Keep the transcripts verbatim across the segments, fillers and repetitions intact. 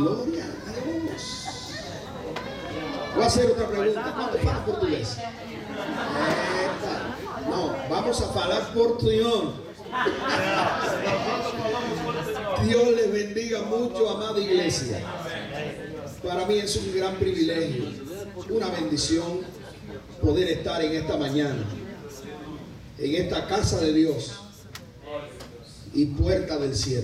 Gloria a Dios. Voy a hacer otra pregunta. ¿Cuánto fala portugués? No, vamos a falar portuñol. Dios les bendiga mucho, amada iglesia. Para mí es un gran privilegio, una bendición poder estar en esta mañana, en esta casa de Dios y puerta del cielo.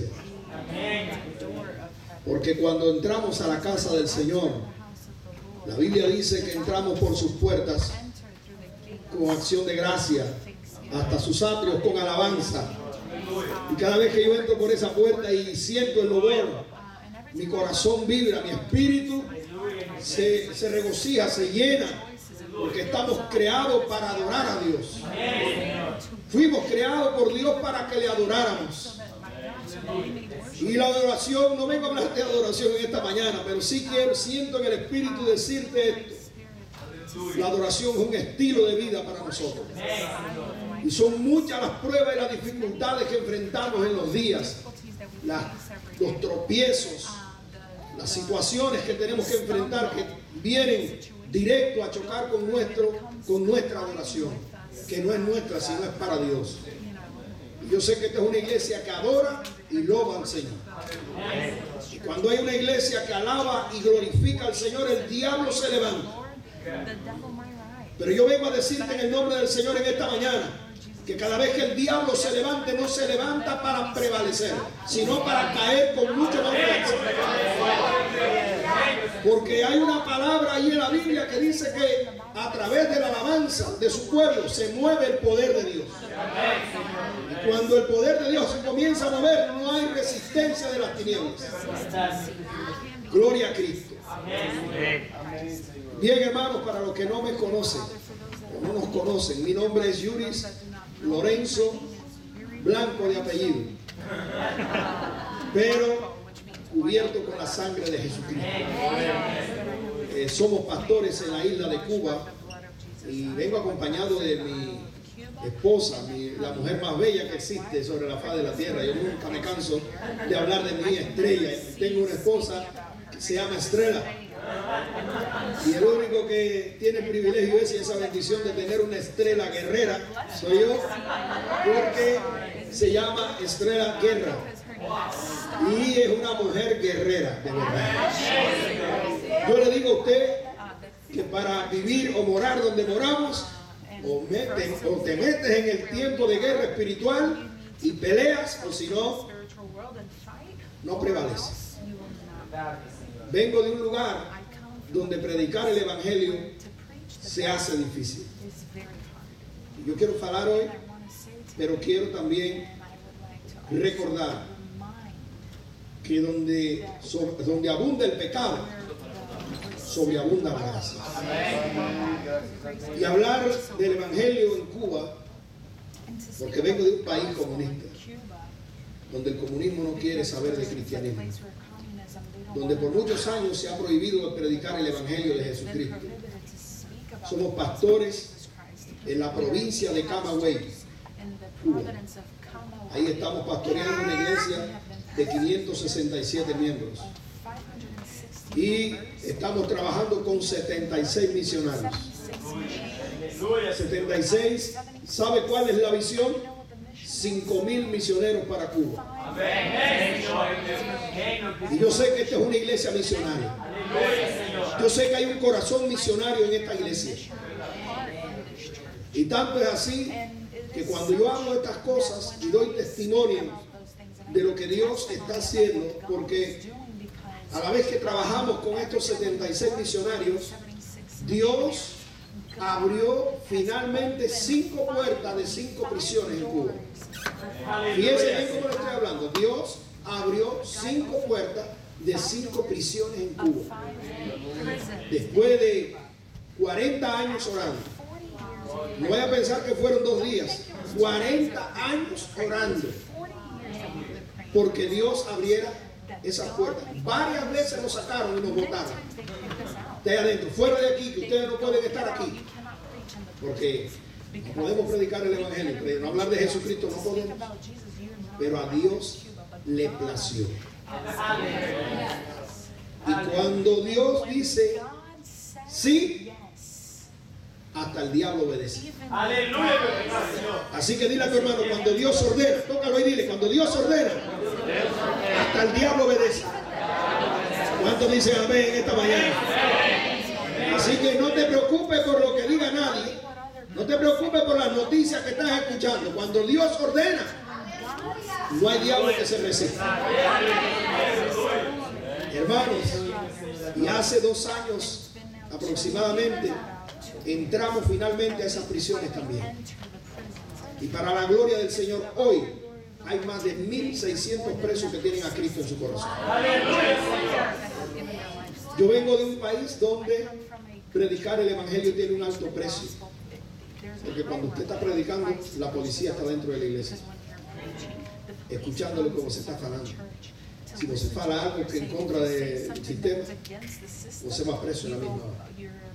Porque cuando entramos a la casa del Señor, la Biblia dice que entramos por sus puertas con acción de gracia, hasta sus atrios con alabanza. Y cada vez que yo entro por esa puerta y siento el olor, mi corazón vibra, mi espíritu se, se regocija, se llena, porque estamos creados para adorar a Dios. Fuimos creados por Dios para que le adoráramos. Y la adoración, no vengo a hablar de adoración en esta mañana, pero sí quiero, siento en el espíritu decirte esto. La adoración es un estilo de vida para nosotros. Y son muchas las pruebas y las dificultades que enfrentamos en los días. Las, los tropiezos, las situaciones que tenemos que enfrentar que vienen directo a chocar con, nuestro, con nuestra adoración, que no es nuestra, sino es para Dios. Y yo sé que esta es una iglesia que adora y loba al Señor. Y cuando hay una iglesia que alaba y glorifica al Señor, el diablo se levanta. Pero yo vengo a decirte en el nombre del Señor en esta mañana que cada vez que el diablo se levante, no se levanta para prevalecer, sino para caer con mucho más fuerza. Porque hay una palabra ahí en la Biblia que dice que a través de la alabanza de su pueblo se mueve el poder de Dios. Y cuando el poder de Dios se comienza a mover, no hay resistencia de las tinieblas. Gloria a Cristo. Bien, hermanos, para los que no me conocen o no nos conocen, mi nombre es Yuris Lorenzo Blanco de apellido, pero cubierto con la sangre de Jesucristo. Eh, somos pastores en la isla de Cuba y vengo acompañado de mi esposa, mi, la mujer más bella que existe sobre la faz de la tierra. Yo nunca me canso de hablar de mi estrella. Tengo una esposa que se llama Estrella. Y el único que tiene el privilegio ese y esa bendición de tener una estrella guerrera soy yo, porque se llama Estrella Guerra y es una mujer guerrera de verdad. Yo le digo a usted que para vivir o morar donde moramos, o, meten, o te metes en el tiempo de guerra espiritual y peleas, o si no, no prevaleces. Vengo de un lugar donde predicar el evangelio se hace difícil. Yo quiero hablar hoy, pero quiero también recordar que donde, sobre, donde abunda el pecado, sobreabunda la gracia. Y hablar del evangelio en Cuba, porque vengo de un país comunista, donde el comunismo no quiere saber de cristianismo, donde por muchos años se ha prohibido predicar el evangelio de Jesucristo. Somos pastores en la provincia de Camagüey, Cuba. Ahí estamos pastoreando una iglesia de quinientos sesenta y siete miembros. Y estamos trabajando con setenta y seis misionarios. setenta y seis, ¿sabe cuál es la visión? cinco mil misioneros para Cuba. Y yo sé que esta es una iglesia misionaria. Yo sé que hay un corazón misionario en esta iglesia. Y tanto es así que cuando yo hago estas cosas y doy testimonio de lo que Dios está haciendo, porque a la vez que trabajamos con estos setenta y seis misionarios, Dios abrió finalmente cinco puertas de cinco prisiones en Cuba. Fíjense bien cómo le estoy hablando. Dios abrió cinco puertas de cinco prisiones en Cuba. Después de cuarenta años orando. No vaya a pensar que fueron dos días. cuarenta años orando. Porque Dios abriera esas puertas. Varias veces nos sacaron y nos botaron. Ustedes adentro, fuera de aquí, que ustedes no pueden estar aquí. Porque no podemos predicar el evangelio, pero no hablar de Jesucristo no podemos. Pero a Dios le plació. Cuando Dios dice sí, hasta el diablo obedece. Aleluya. Así que dile a tu hermano, cuando Dios ordena, tócalo y dile, cuando Dios ordena, hasta el diablo obedece. ¿Cuántos dicen amén en esta mañana? Así que no te preocupes por lo que diga nadie. No te preocupes por las noticias que estás escuchando. Cuando Dios ordena, no hay diablo que se resista. Hermanos, y hace dos años aproximadamente entramos finalmente a esas prisiones también. Y para la gloria del Señor, hoy hay más de mil seiscientos presos que tienen a Cristo en su corazón. Yo vengo de un país donde predicar el evangelio tiene un alto precio. Porque cuando usted está predicando, la policía está dentro de la iglesia, escuchándole como se está falando. Si no se fala algo que en contra del sistema, no se va preso en la misma hora.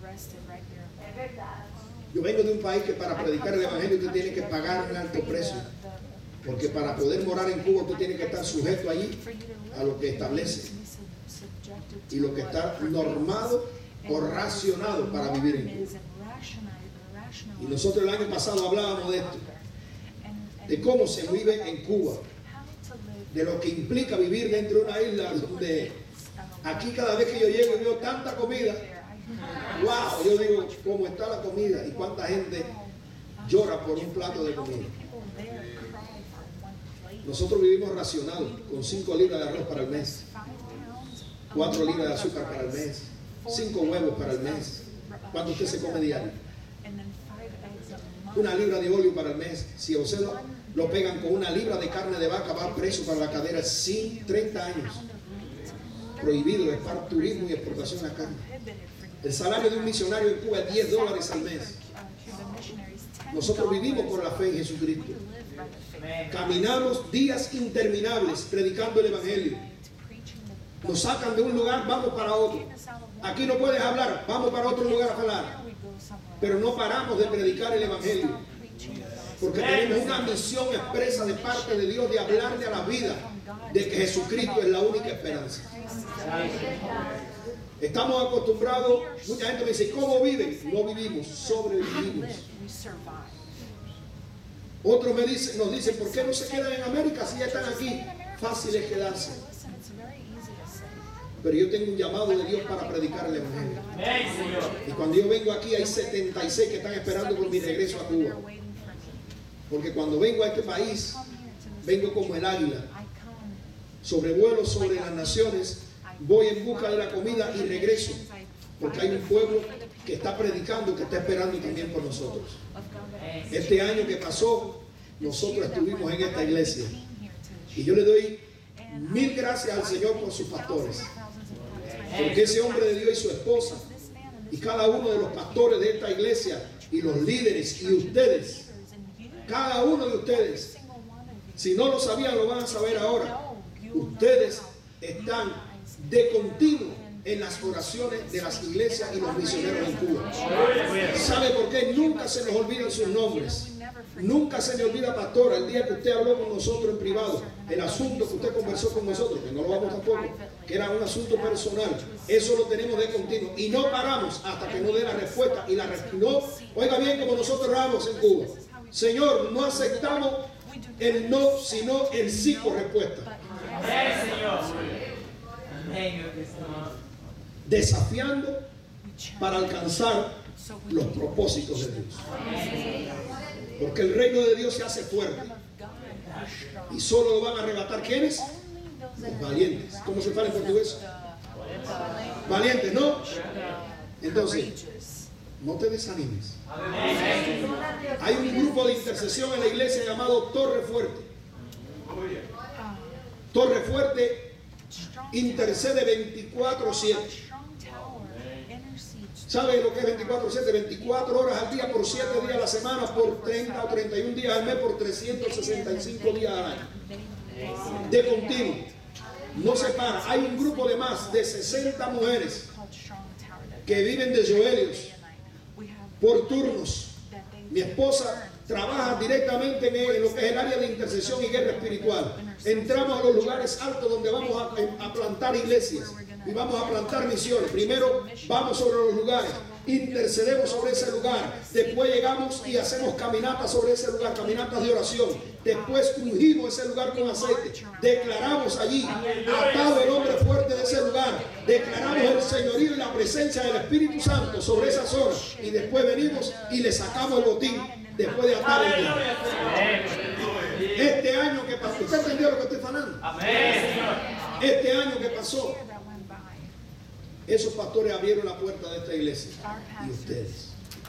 Yo vengo de un país que para predicar el evangelio usted tiene que pagar un alto precio. Porque para poder morar en Cuba usted tiene que estar sujeto allí a lo que establece y lo que está normado o racionado para vivir en Cuba. Y nosotros el año pasado hablábamos de esto, de cómo se vive en Cuba, de lo que implica vivir dentro de una isla donde aquí cada vez que yo llego y veo tanta comida, wow, yo digo, ¿cómo está la comida? Y cuánta gente llora por un plato de comida. Nosotros vivimos racionados con cinco libras de arroz para el mes, cuatro libras de azúcar para el mes, cinco huevos para el mes. ¿Cuánto usted se come diario? Una libra de óleo para el mes. Si a usted lo, lo pegan con una libra de carne de vaca, va preso para la cadera sin treinta años. Prohibido es para turismo y exportación de la carne. El salario de un misionario en Cuba es diez dólares al mes. Nosotros vivimos por la fe en Jesucristo. Caminamos días interminables predicando el evangelio. Nos sacan de un lugar, vamos para otro. Aquí no puedes hablar, vamos para otro lugar a hablar. Pero no paramos de predicar el evangelio. Porque tenemos una misión expresa de parte de Dios de hablarle a la vida de que Jesucristo es la única esperanza. Estamos acostumbrados, mucha gente me dice, ¿cómo viven? No vivimos, sobrevivimos. Otros me dicen, nos dicen, ¿por qué no se quedan en América si ya están aquí? Fácil es quedarse. Pero yo tengo un llamado de Dios para predicar el evangelio. Y cuando yo vengo aquí hay setenta y seis que están esperando por mi regreso a Cuba. Porque cuando vengo a este país, vengo como el águila. Sobrevuelo sobre las naciones, voy en busca de la comida y regreso. Porque hay un pueblo que está predicando, que está esperando también por nosotros. Este año que pasó, nosotros estuvimos en esta iglesia. Y yo le doy mil gracias al Señor por sus pastores. Porque ese hombre de Dios y su esposa, y cada uno de los pastores de esta iglesia, y los líderes, y ustedes, cada uno de ustedes, si no lo sabían, lo van a saber ahora. Ustedes están de continuo en las oraciones de las iglesias y los misioneros en Cuba. ¿Sabe por qué? Nunca se nos olvidan sus nombres. Nunca se me olvida, pastora, el día que usted habló con nosotros en privado, el asunto que usted conversó con nosotros, que no lo vamos tampoco, que era un asunto personal. Eso lo tenemos de continuo y no paramos hasta que no dé la respuesta. Y la respuesta, no, oiga bien como nosotros oramos en Cuba. Señor, no aceptamos el no, sino el sí por respuesta. Desafiando para alcanzar los propósitos de Dios. Porque el reino de Dios se hace fuerte. Y solo lo van a arrebatar ¿quiénes? Los valientes. ¿Cómo se fala en portugués? Valientes, ¿no? Entonces, no te desanimes. Hay un grupo de intercesión en la iglesia llamado Torre Fuerte. Torre Fuerte intercede veinticuatro siete. ¿Sabe lo que es veinticuatro siete? veinticuatro horas al día por siete días a la semana, por treinta o treinta y un días al mes, por trescientos sesenta y cinco días al año. De continuo. No se para. Hay un grupo de más de sesenta mujeres que viven de joelios por turnos. Mi esposa trabaja directamente en lo que es el área de intercesión y guerra espiritual. Entramos a los lugares altos donde vamos a, a plantar iglesias. y vamos a plantar misiones. Primero vamos sobre los lugares, intercedemos sobre ese lugar, después llegamos y hacemos caminatas sobre ese lugar, caminatas de oración, después ungimos ese lugar con aceite, declaramos allí atado el hombre fuerte de ese lugar, declaramos el señorío y la presencia del Espíritu Santo sobre esa zona, y después venimos y le sacamos el botín después de atar el día. Este año que pasó, ¿usted entendió lo que estoy falando? Este año que pasó, esos pastores abrieron la puerta de esta iglesia, y ustedes.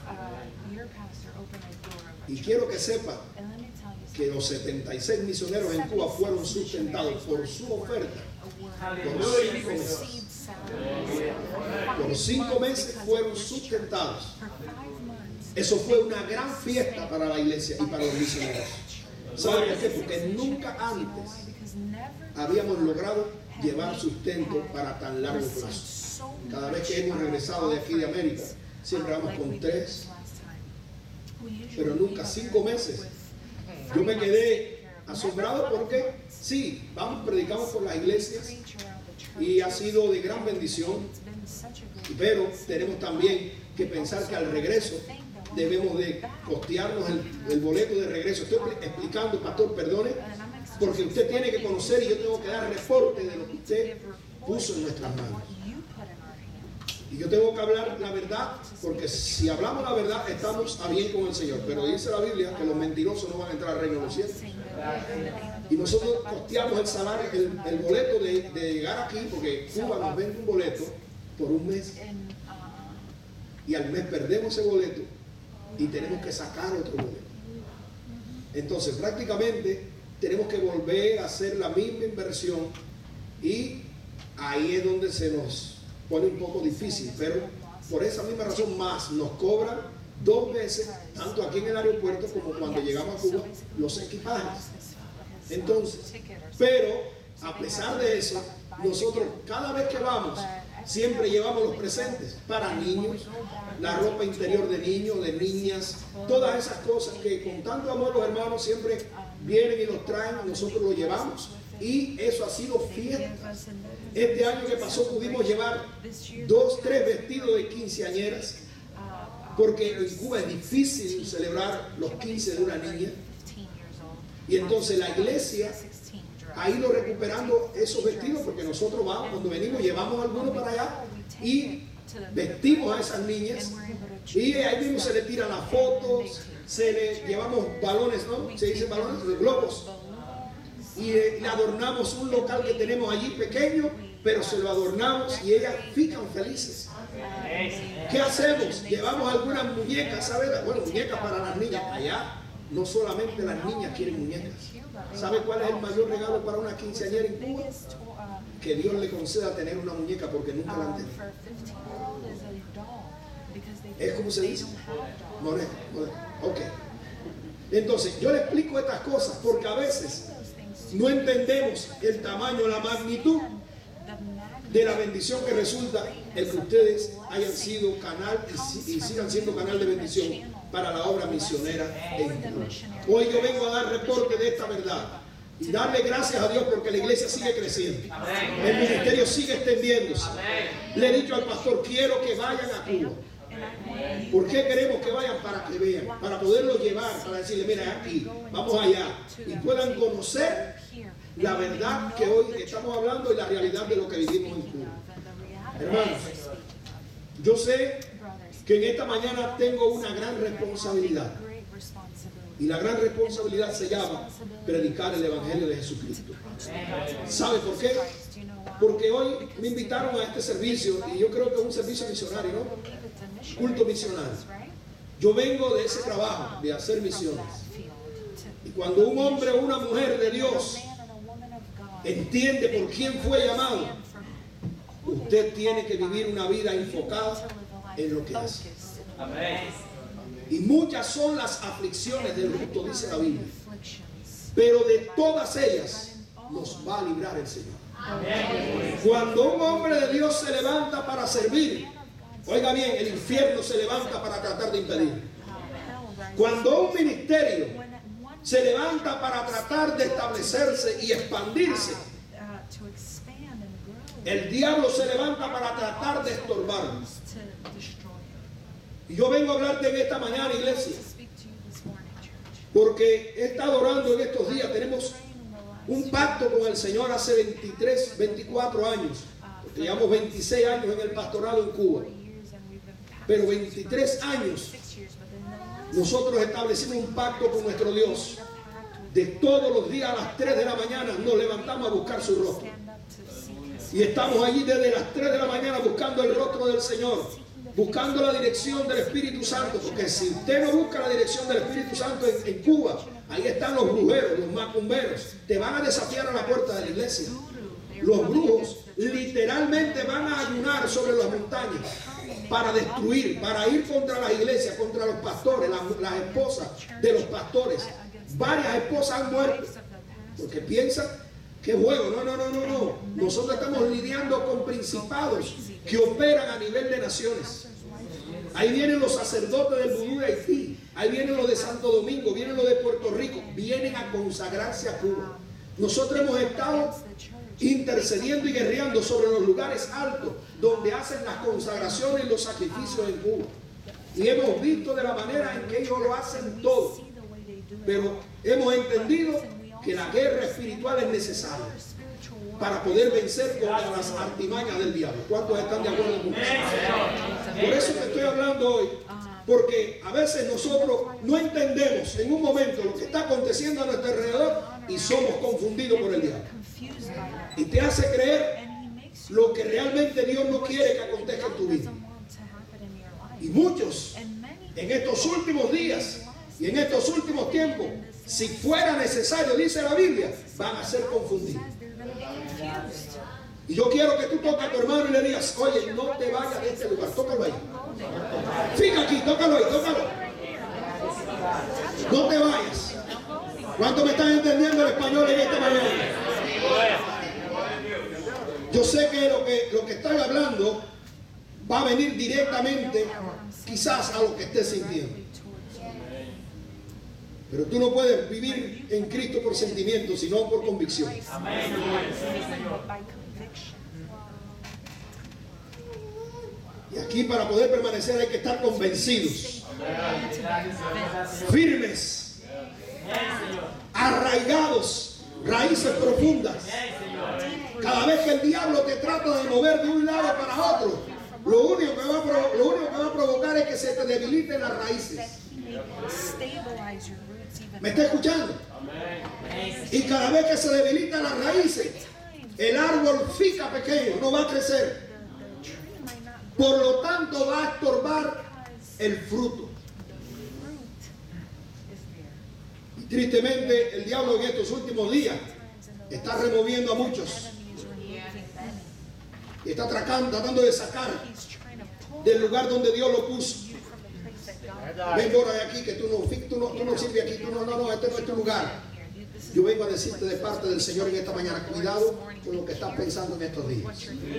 Y quiero que sepan que los setenta y seis misioneros en Cuba fueron sustentados por su oferta por cinco meses. Por cinco meses fueron sustentados. Eso fue una gran fiesta para la iglesia y para los misioneros. ¿Saben por qué? Porque nunca antes habíamos logrado llevar sustento para tan largo plazo. Cada vez que hemos regresado de aquí de América, siempre vamos con tres, pero nunca cinco meses. Yo me quedé asombrado porque sí, vamos, predicamos por las iglesias y ha sido de gran bendición, pero tenemos también que pensar que al regreso debemos de costearnos el, el boleto de regreso. Estoy explicando, pastor, perdone, porque usted tiene que conocer y yo tengo que dar reporte de lo que usted puso en nuestras manos. Y yo tengo que hablar la verdad, porque si hablamos la verdad estamos a bien con el Señor. Pero dice la Biblia que los mentirosos no van a entrar al reino de los cielos. Y nosotros costeamos el salario, el, el boleto de, de llegar aquí, porque Cuba nos vende un boleto por un mes. Y al mes perdemos ese boleto y tenemos que sacar otro boleto. Entonces prácticamente tenemos que volver a hacer la misma inversión, y ahí es donde se nos pone un poco difícil, pero por esa misma razón más nos cobran dos veces, tanto aquí en el aeropuerto como cuando llegamos a Cuba, los equipajes. Entonces, pero a pesar de eso, nosotros cada vez que vamos siempre llevamos los presentes para niños, la ropa interior de niños, de niñas, todas esas cosas que con tanto amor los hermanos siempre vienen y nos traen, nosotros lo llevamos. Y eso ha sido fiesta. Este año que pasó pudimos llevar dos, tres vestidos de quinceañeras, porque en Cuba es difícil celebrar los quince de una niña. Y entonces la iglesia ha ido recuperando esos vestidos, porque nosotros vamos, cuando venimos llevamos algunos para allá y vestimos a esas niñas, y ahí mismo se le tiran las fotos, se le llevamos balones, ¿no? Se dice balones, globos. Y eh, le adornamos un local que tenemos allí pequeño, pero se lo adornamos y ellas fican felices. ¿Qué hacemos? Llevamos algunas muñecas, ¿sabes? Bueno, muñecas para las niñas. Allá no solamente las niñas quieren muñecas. ¿Sabe cuál es el mayor regalo para una quinceañera en Cuba? Que Dios le conceda tener una muñeca, porque nunca la han tenido. ¿Es como se dice? Moneda, moneda. Ok. Entonces, yo le explico estas cosas porque a veces no entendemos el tamaño, la magnitud de la bendición que resulta el que ustedes hayan sido canal y, y sigan siendo canal de bendición para la obra misionera en Cuba. Hoy yo vengo a dar reporte de esta verdad y darle gracias a Dios porque la iglesia sigue creciendo. El ministerio sigue extendiéndose. Le he dicho al pastor, quiero que vayan a Cuba. ¿Por qué queremos que vayan? Para que vean, para poderlos llevar, para decirle, mira, aquí, vamos allá, y puedan conocer la verdad que hoy estamos hablando y la realidad de lo que vivimos en Cuba. Hermanos, yo sé que en esta mañana tengo una gran responsabilidad, y la gran responsabilidad se llama predicar el Evangelio de Jesucristo. ¿Sabe por qué? Porque hoy me invitaron a este servicio, y yo creo que es un servicio misionario, ¿no? Culto misionario. Yo vengo de ese trabajo, de hacer misiones. Y cuando un hombre o una mujer de Dios entiende por quién fue llamado, usted tiene que vivir una vida enfocada en lo que hace. Y muchas son las aflicciones del justo, dice la Biblia, pero de todas ellas nos va a librar el Señor. Cuando un hombre de Dios se levanta para servir, oiga bien, el infierno se levanta para tratar de impedir. Cuando un ministerio se levanta para tratar de establecerse y expandirse, El diablo se levanta para tratar de estorbarnos. Y yo vengo a hablarte en esta mañana, iglesia, porque he estado orando en estos días. Tenemos un pacto con el Señor hace veintitrés, veinticuatro años. Porque llevamos veintiséis años en el pastorado en Cuba. Pero veintitrés años nosotros establecimos un pacto con nuestro Dios. De todos los días a las tres de la mañana nos levantamos a buscar su rostro. Y estamos allí desde las tres de la mañana buscando el rostro del Señor, buscando la dirección del Espíritu Santo. Porque si usted no busca la dirección del Espíritu Santo en, en Cuba, ahí están los brujeros, los macumberos. Te van a desafiar a la puerta de la iglesia. Los brujos literalmente van a ayunar sobre las montañas para destruir, para ir contra las iglesias, contra los pastores, las, las esposas de los pastores. Varias esposas han muerto porque piensan que es juego. No, no, no, no, no. Nosotros estamos lidiando con principados que operan a nivel de naciones. Ahí vienen los sacerdotes del vudú de Haití, ahí vienen los de Santo Domingo, vienen los de Puerto Rico, vienen a consagrarse a Cuba. Nosotros hemos estado intercediendo y guerreando sobre los lugares altos donde hacen las consagraciones y los sacrificios en Cuba. Y hemos visto de la manera en que ellos lo hacen todo. Pero hemos entendido que la guerra espiritual es necesaria para poder vencer contra las artimañas del diablo. ¿Cuántos están de acuerdo con eso? Por eso te estoy hablando hoy, porque a veces nosotros no entendemos en un momento lo que está aconteciendo a nuestro alrededor y somos confundidos por el diablo. Y te hace creer lo que realmente Dios no quiere que acontezca en tu vida. Y muchos en estos últimos días y en estos últimos tiempos, si fuera necesario, dice la Biblia, van a ser confundidos. Y yo quiero que tú toques a tu hermano y le digas: oye, no te vayas de este lugar, tócalo ahí. Fíjate aquí, tócalo ahí, tócalo. No te vayas. ¿Cuántos me están entendiendo el español en esta mañana? Yo sé que lo que, lo que estoy hablando va a venir directamente quizás a lo que estés sintiendo. Pero tú no puedes vivir en Cristo por sentimientos, sino por convicción. Y aquí, para poder permanecer, hay que estar convencidos, firmes, arraigados, raíces profundas. Cada vez que el diablo te trata de mover de un lado para otro, lo único que va a, provo- lo único que va a provocar es que se te debiliten las raíces. ¿Me está escuchando? Y cada vez que se debilitan las raíces, el árbol fica pequeño, no va a crecer. Por lo tanto, va a estorbar el fruto. Y tristemente, el diablo en estos últimos días está removiendo a muchos. Y está tratando, tratando de sacar del lugar donde Dios lo puso. Ven por de aquí, que tú no, tú no, tú no sirves aquí, tú no, no, no, este no es tu lugar. Yo vengo a decirte de parte del Señor en esta mañana: cuidado con lo que estás pensando en estos días.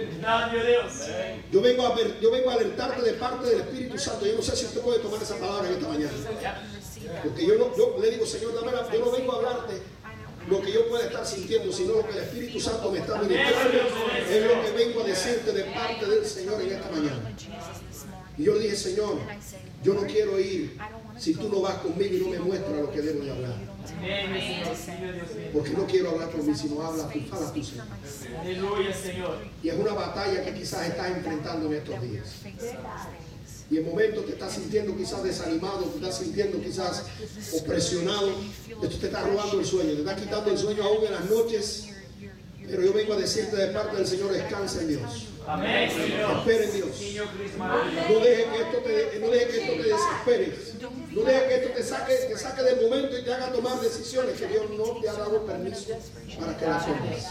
Yo vengo a ver, yo vengo a alertarte de parte del Espíritu Santo. Yo no sé si usted puede tomar esa palabra en esta mañana, porque yo, no, yo le digo: Señor, dame la, yo no vengo a hablarte lo que yo pueda estar sintiendo, sino lo que el Espíritu Santo me está ministrando. Es lo que vengo a decirte de parte del Señor en esta mañana. Y yo le dije: Señor, yo no quiero ir si tú no vas conmigo y no me muestras lo que debo de hablar. Porque no quiero hablar por mí, sino habla tú, habla tú, Señor. Y es una batalla que quizás estás enfrentando en estos días. Y en momentos te estás sintiendo quizás desanimado, te estás sintiendo quizás opresionado. Esto te está robando el sueño, te está quitando el sueño aún en las noches. Pero yo vengo a decirte de parte del Señor: descansa en Dios. Amén. Espera en Dios. No dejes que esto te, no deje que esto te desespere. No dejes que esto te saque, te saque del momento y te haga tomar decisiones que Dios no te ha dado permiso para que las tomes.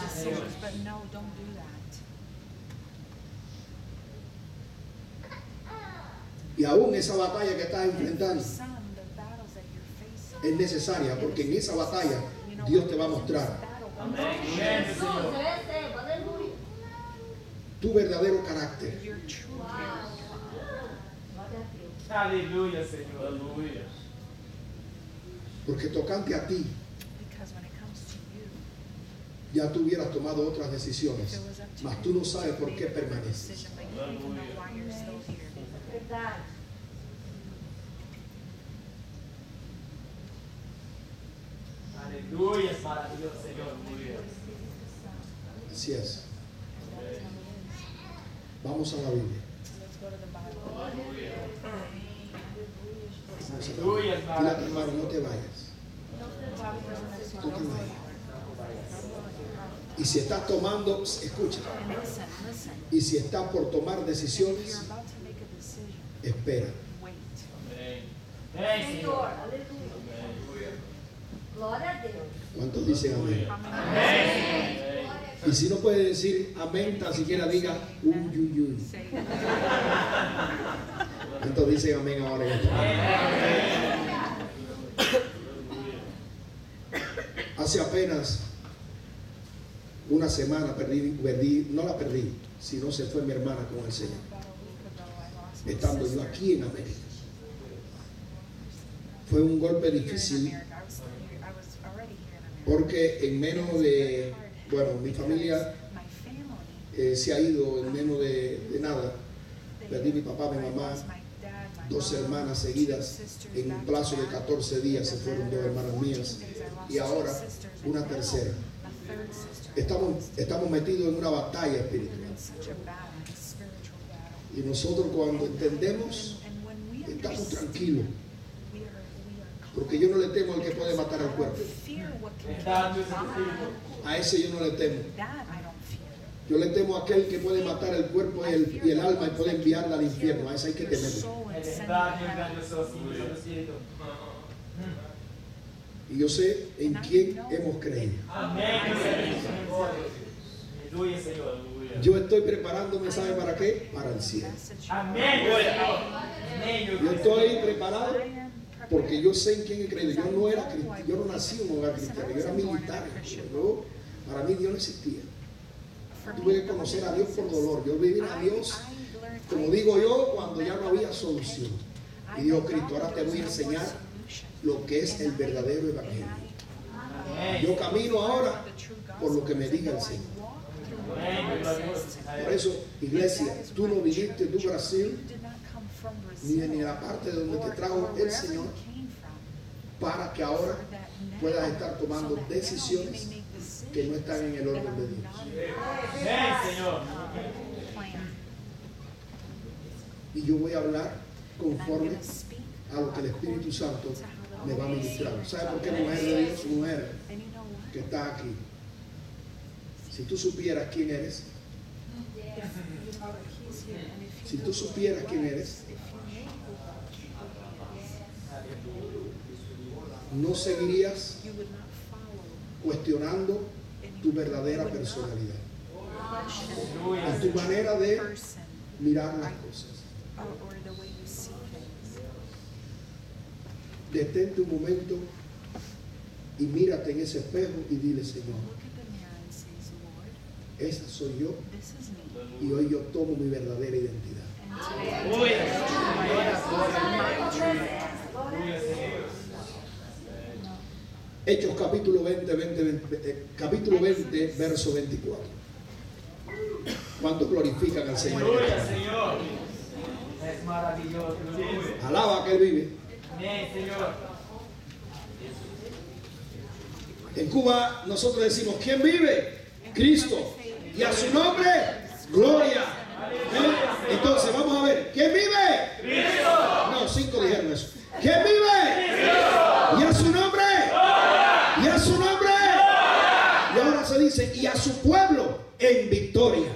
Y aún esa batalla que estás enfrentando es necesaria, porque en esa batalla Dios te va a mostrar tu verdadero carácter. Aleluya, Señor. Aleluya. Porque tocante a ti, ya tú hubieras tomado otras decisiones, mas tú no sabes por qué permaneces. Aleluya, es maravilloso, Señor. Así es. Vamos a la Biblia. Dile a tu hermano, no te vayas. Tú te vayas. Y si estás tomando, escucha. Y si estás por tomar decisiones, espera. Señor, Glória a Deus. ¿Cuántos dicen amén? amén. Y si no puede decir amén, tan siquiera diga uy, uy, uy. ¿Cuántos dicen amén ahora? En este Hace apenas una semana perdí, perdí, no la perdí, sino se fue mi hermana con el Señor. Estando yo aquí en América. Fue un golpe difícil porque en menos de, bueno, mi familia eh, se ha ido en menos de, de nada. Perdí mi papá, mi mamá, dos hermanas seguidas. En un plazo de catorce días se fueron dos hermanas mías y ahora una tercera. Estamos, estamos metidos en una batalla espiritual. Y nosotros cuando entendemos, estamos tranquilos. Porque yo no le temo al que puede matar al cuerpo. A ese yo no le temo. Yo le temo a aquel que puede matar el cuerpo y el, y el alma y puede enviarla al infierno. A ese hay que temerle. Y yo sé en quién hemos creído. Yo estoy preparándome, ¿sabe para qué? Para el cielo. Yo estoy preparado porque yo sé en quién he creído. Yo no era cristiano, yo no nací en un hogar cristiano, yo era militar. Yo, para mí Dios no existía. Tuve que conocer a Dios por dolor. Yo viví a Dios, como digo yo, cuando ya no había solución. Y dijo Cristo, ahora te voy a enseñar lo que es el verdadero evangelio. Yo camino ahora por lo que me diga el Señor. Por eso, iglesia, tú no viniste de Brasil ni de ni la parte de donde te trajo el Señor para que ahora puedas estar tomando decisiones que no están en el orden de Dios. Y yo voy a hablar conforme a lo que el Espíritu Santo me va a ministrar. ¿Sabe por qué, mujer de Dios, mujer que está aquí? Si tú supieras quién eres, si tú supieras quién eres, no seguirías cuestionando tu verdadera personalidad y tu manera de mirar las cosas. Detente un momento y mírate en ese espejo y dile, Señor, esa soy yo y hoy yo tomo mi verdadera identidad. Hechos capítulo veinte, veinte, veinte, eh, capítulo veinte, verso veinticuatro. ¿Cuántos glorifican al Señor? Aleluya, Señor. Es maravilloso. Alaba que Él vive. Amén, Señor. En Cuba nosotros decimos, ¿quién vive? Cristo. Y a su nombre, gloria. ¿Eh? Entonces vamos a ver, ¿quién vive? Cristo. No, cinco dijeron eso. ¿Quién vive? Cristo. Y a su nombre. Gloria. Y a su nombre. Gloria. Y ahora se dice, y a su pueblo en victoria.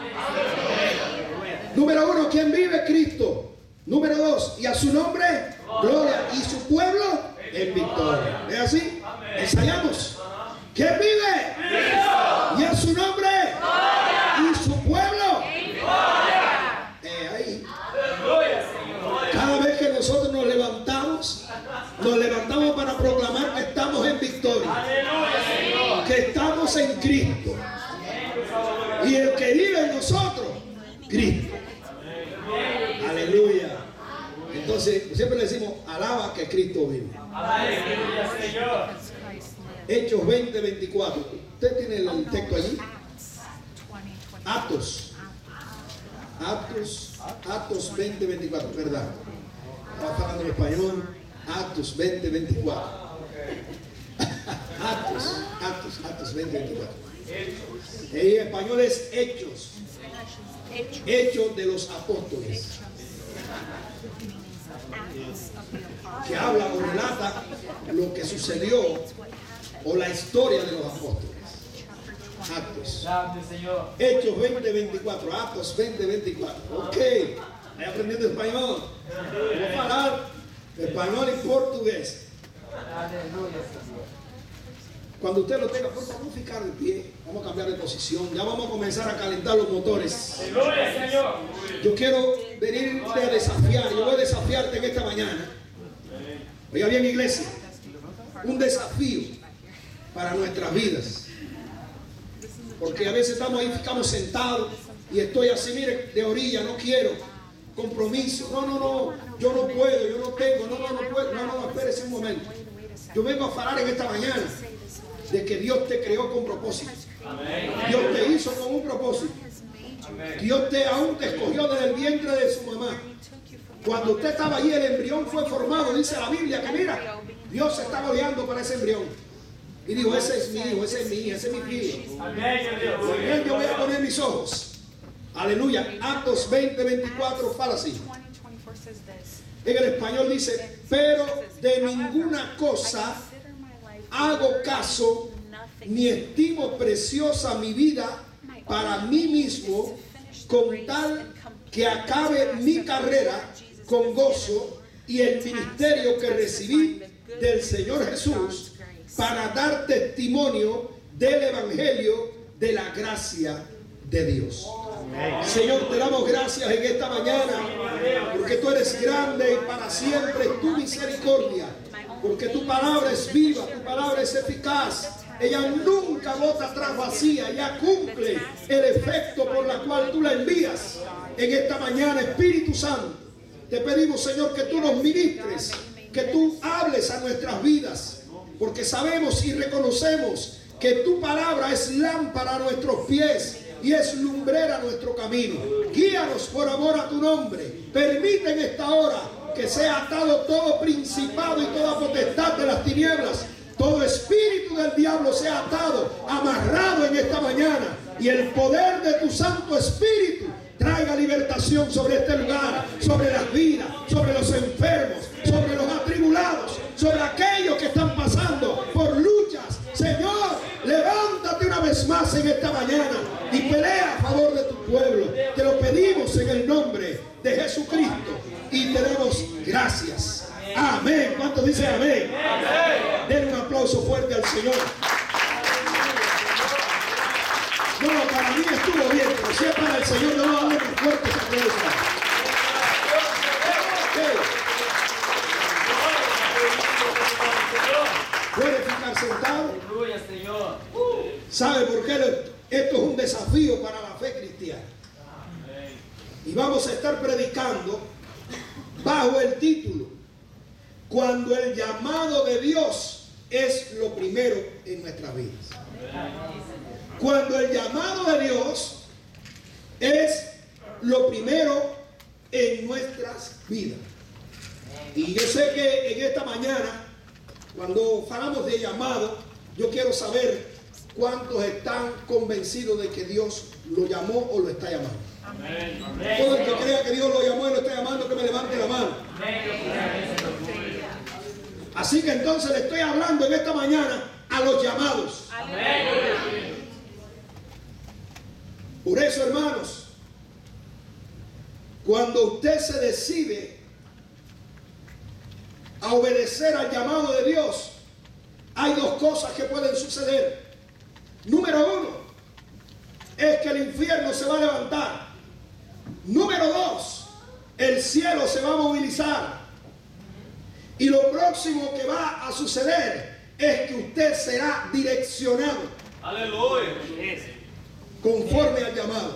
Número uno, ¿quién vive? Cristo. Número dos, y a su nombre, gloria. Y su pueblo en victoria. ¿Es así? Ensayamos. ¿Quién vive? Cristo. Y a su nombre, gloria. Y su pueblo en victoria. Eh, ahí. Cada vez que nosotros nos levantamos, nos levantamos para proclamar que estamos en victoria. Que estamos en Cristo. Y el que vive en nosotros, Cristo. Aleluya. Entonces, siempre le decimos, alaba que Cristo vive. Aleluya, Señor. Hechos veinte, veinticuatro. Usted tiene el texto allí. Atos. Atos. Atos veinte veinticuatro, ¿verdad? Estaba hablando en español. Atos veinte veinticuatro. Atos, Atos, Atos veinte veinticuatro. En español es Hechos. Hechos de los apóstoles. Que habla o relata lo que sucedió o la historia de los apóstoles. Actos. Hechos veinte veinticuatro. Actos veinte veinticuatro. Ok. Ahí aprendiendo español. Vamos a hablar español y portugués. Cuando usted lo tenga, por favor, vamos a fijar de pie. Vamos a cambiar de posición. Ya vamos a comenzar a calentar los motores. Yo quiero venirte a desafiar. Yo voy a desafiarte en esta mañana. Oiga bien, iglesia. Un desafío para nuestras vidas. Porque a veces estamos ahí, ficamos sentados y estoy así, mire, de orilla, no quiero compromiso. No, no, no, yo no puedo, yo no tengo, no, no, no puedo. No, no, no, espérese un momento. Yo vengo a hablar en esta mañana de que Dios te creó con propósito. Dios te hizo con un propósito. Dios te aún te escogió desde el vientre de su mamá. Cuando usted estaba allí, el embrión fue formado. Dice la Biblia que mira, Dios se estaba guiando para ese embrión. Y dijo, ese es mi hijo, ese es mi hija, ese es mi filho. En él yo voy a poner mis ojos. Aleluya. Actos veinte veinticuatro fala así. En el español dice, pero de ninguna cosa hago caso, ni estimo preciosa mi vida para mí mismo, con tal que acabe mi carrera con gozo y el ministerio que recibí del Señor Jesús, para dar testimonio del Evangelio de la gracia de Dios. Señor, te damos gracias en esta mañana, porque tú eres grande y para siempre tu misericordia, porque tu palabra es viva, tu palabra es eficaz. Ella nunca bota atrás vacía, ella cumple el efecto por la cual tú la envías. En esta mañana, Espíritu Santo, te pedimos, Señor, que tú nos ministres, que tú hables a nuestras vidas, porque sabemos y reconocemos que tu palabra es lámpara a nuestros pies y es lumbrera a nuestro camino. Guíanos por amor a tu nombre. Permite en esta hora que sea atado todo principado y toda potestad de las tinieblas. Todo espíritu del diablo sea atado, amarrado en esta mañana. Y el poder de tu Santo Espíritu traiga libertación sobre este lugar, sobre las vidas, sobre los enfermos, sobre los atribulados, sobre aquellos que están pasando por luchas. Señor, levántate una vez más en esta mañana y pelea a favor de tu pueblo. Te lo pedimos en el nombre de Jesucristo y te damos gracias. Amén. ¿Cuántos dicen amén? Amén. Den un aplauso fuerte al Señor. No, para mí estuvo bien, pero si es para el Señor, no va a darle más fuerte esa aplauso. ¿Puede ficar sentado? ¿Sabe por qué? Esto es un desafío para la fe cristiana. Y vamos a estar predicando bajo el título: cuando el llamado de Dios es lo primero en nuestras vidas. Cuando el llamado de Dios es lo primero en nuestras vidas. Y yo sé que en esta mañana, cuando hablamos de llamado, yo quiero saber cuántos están convencidos de que Dios lo llamó o lo está llamando. Amén. Todo el que crea que Dios lo llamó y lo está llamando, que me levante la mano. Así que entonces le estoy hablando en esta mañana a los llamados. Amén. Por eso, hermanos, cuando usted se decide a obedecer al llamado de Dios, hay dos cosas que pueden suceder. Número uno, es que el infierno se va a levantar. Número dos, el cielo se va a movilizar. Y lo próximo que va a suceder es que usted será direccionado. Aleluya. Conforme al llamado.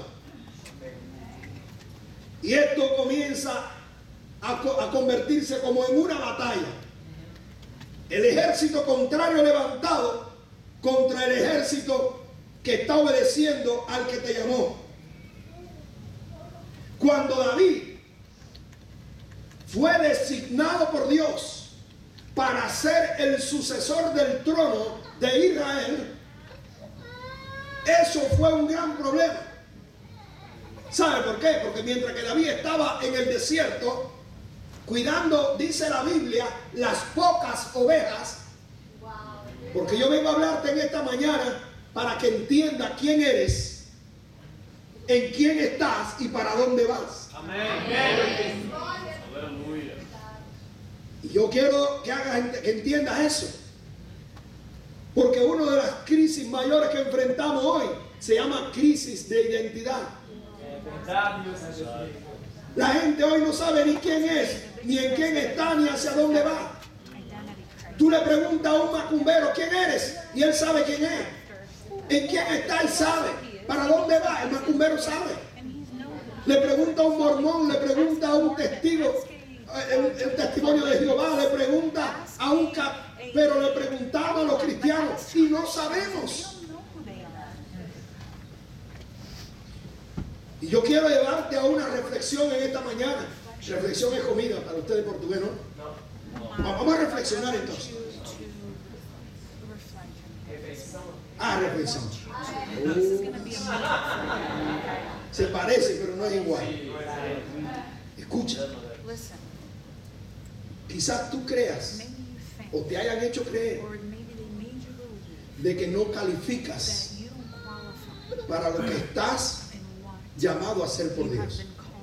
Y esto comienza a, co a convertirse como en una batalla. El ejército contrario levantado contra el ejército que está obedeciendo al que te llamó. Cuando David fue designado por Dios para ser el sucesor del trono de Israel, eso fue un gran problema. ¿Sabe por qué? Porque mientras que David estaba en el desierto, cuidando, dice la Biblia, las pocas ovejas, porque yo vengo a hablarte en esta mañana para que entiendas quién eres, en quién estás y para dónde vas. Amén. Y yo quiero que hagas, que entiendas eso. Porque una de las crisis mayores que enfrentamos hoy se llama crisis de identidad. La gente hoy no sabe ni quién es, ni en quién está, ni hacia dónde va. Tú le preguntas a un macumbero quién eres y él sabe quién es. En quién está, él sabe. ¿Para dónde va? El macumbero sabe. Le pregunta a un mormón, le pregunta a un testigo, el, el testimonio de Jehová, le pregunta a un cap, pero le preguntaba a los cristianos y no sabemos. Y yo quiero llevarte a una reflexión en esta mañana. Reflexión es comida para ustedes portugués, ¿no? Vamos a reflexionar entonces. Ah, reflexión. Uh, se parece, pero no es igual. Escucha. Quizás tú creas o te hayan hecho creer de que no calificas para lo que estás llamado a hacer por Dios.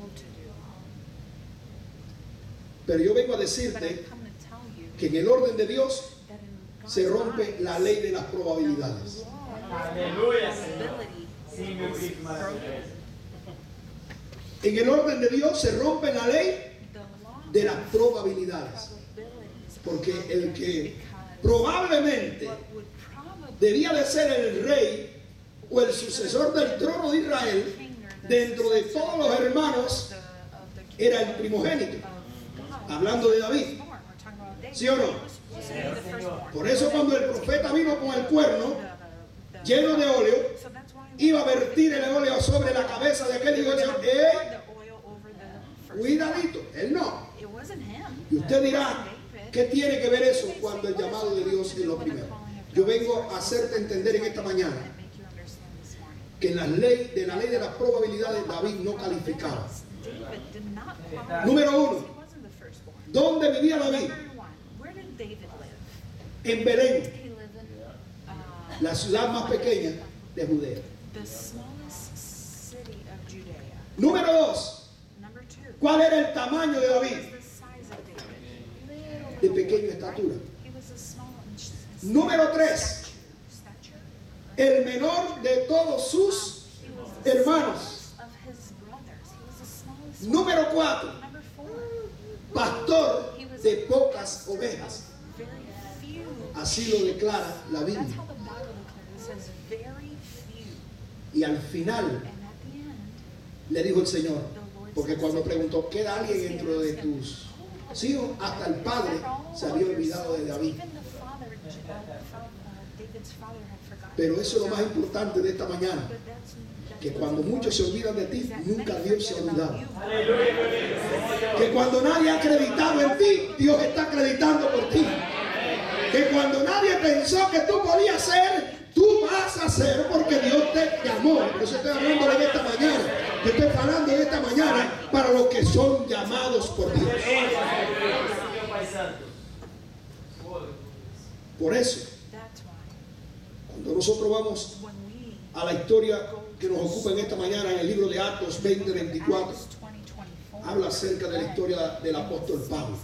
Pero yo vengo a decirte que en el orden de Dios se rompe la ley de las probabilidades. Aleluya. En el orden de Dios se rompe la ley de las probabilidades. Porque el que probablemente debía de ser el rey o el sucesor del trono de Israel, dentro de todos los hermanos, era el primogénito. Hablando de David. ¿Sí o no? Por eso cuando el profeta vino con el cuerno lleno de óleo, iba a vertir el óleo sobre la cabeza de aquel hijo del Señor. ¡Eh! Cuidadito, él no. Y usted dirá, ¿qué tiene que ver eso cuando el llamado de Dios es lo primero? Yo vengo a hacerte entender en esta mañana que en la ley, de la ley de las probabilidades David no calificaba. Número uno, ¿dónde vivía David? En Belén, la ciudad más pequeña de Judea. Número dos, ¿cuál era el tamaño de David? De pequeña estatura. Número tres, el menor de todos sus hermanos. Número cuatro, pastor de pocas ovejas. Así lo declara la Biblia. Y al final le dijo el Señor, porque cuando preguntó, ¿queda alguien dentro de tus hijos? Hasta el padre se había olvidado de David. Pero eso es lo más importante de esta mañana, que cuando muchos se olvidan de ti, nunca Dios se ha olvidado. Que cuando nadie ha acreditado en ti, Dios está acreditando por ti. Que cuando nadie pensó que tú podías ser, tú vas a ser, porque Dios te llamó. Por eso estoy hablando en esta mañana. Yo estoy hablando en esta mañana para los que son llamados por Dios. Por eso, cuando nosotros vamos a la historia que nos ocupa en esta mañana, en el libro de Actos veinte veinticuatro, habla acerca de la historia del apóstol Pablo.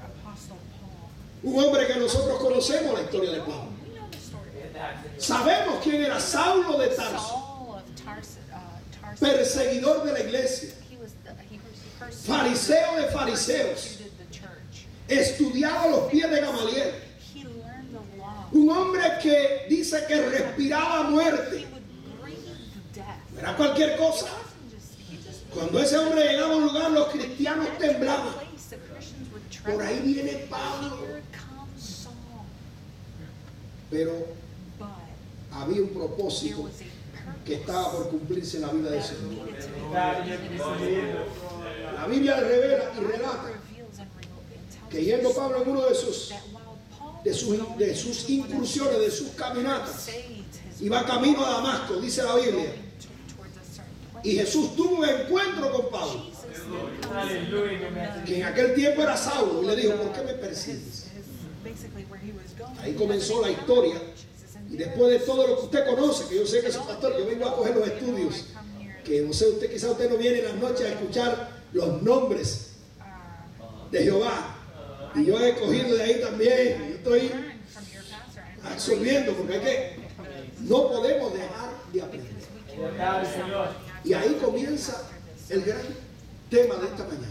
Un hombre que nosotros conocemos la historia de Pablo. Sabemos quién era Saulo de Tarso, perseguidor de la iglesia, fariseo de fariseos, estudiado a los pies de Gamaliel. Un hombre que dice que respiraba muerte. No era cualquier cosa. Cuando ese hombre llegaba a un lugar, los cristianos temblaban. Por ahí viene Pablo. Pero había un propósito que estaba por cumplirse en la vida del that Señor. needed to be Verdad, Señor Cristo. La Biblia revela y relata que yendo Pablo en uno de sus, de sus, de sus incursiones, de sus caminatas, iba camino a Damasco, dice la Biblia, y Jesús tuvo un encuentro con Pablo, Aleluya. que en aquel tiempo era Saulo, y le dijo: ¿por qué me persigues? Ahí comenzó la historia, y después de todo lo que usted conoce, que yo sé que es pastor, yo vengo a coger los estudios, que no sé, usted quizás usted no viene en las noches a escuchar los nombres de Jehová, y yo he cogido de ahí también, y yo estoy absorbiendo, porque hay que, no podemos dejar de aprender. Verdad, Señor. Y ahí comienza el gran tema de esta mañana.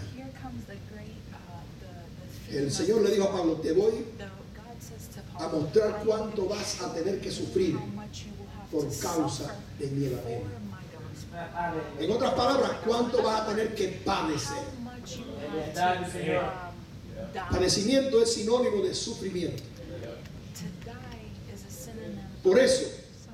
El Señor le dijo a Pablo: te voy a mostrar cuánto vas a tener que sufrir por causa de mi evangelio. En otras palabras, cuánto vas a tener que padecer. Verdad, Señor. Padecimiento es sinónimo de sufrimiento. Por eso,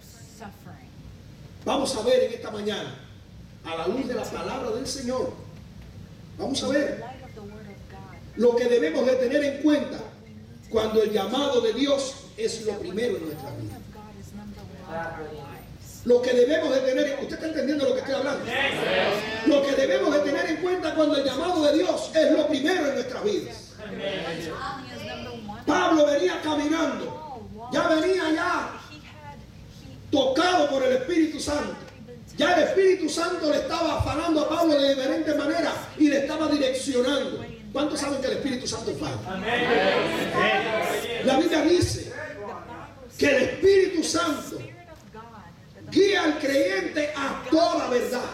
vamos a ver en esta mañana, a la luz de la palabra del Señor, vamos a ver lo que debemos de tener en cuenta cuando el llamado de Dios es lo primero en nuestra vida. Lo que debemos de tener, ¿usted está entendiendo lo que estoy hablando? Lo que debemos de tener en cuenta cuando el llamado de Dios es lo primero en nuestras vidas. Pablo venía caminando, ya venía ya tocado por el Espíritu Santo. Ya el Espíritu Santo le estaba afanando a Pablo de diferentes maneras y le estaba direccionando. ¿Cuántos saben que el Espíritu Santo fala? La Biblia dice que el Espíritu Santo guía al creyente a toda verdad.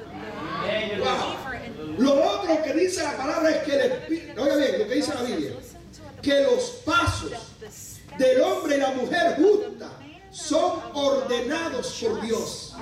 Wow. Lo otro que dice la palabra es que el Espíritu, oiga bien lo que dice la Biblia, que los pasos del hombre y la mujer justa son ordenados por Dios.